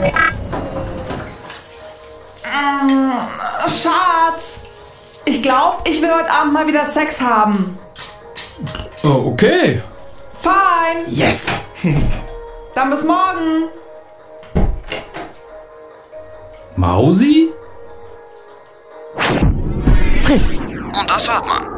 Schatz, ich glaube, ich will heute Abend mal wieder Sex haben. Okay. Fein. Yes. Dann bis morgen. Mausi? Fritz. Und das hört man.